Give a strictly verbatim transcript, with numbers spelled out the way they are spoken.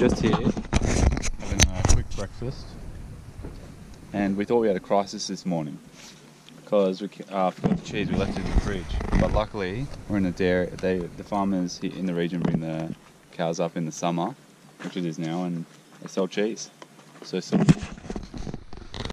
just here having a quick breakfast, and we thought we had a crisis this morning because we uh, forgot the cheese. We left it in the fridge, but luckily we're in a dairy. They, the farmers here in the region bring the cows up in the summer, which it is now, and they sell cheese. So simple.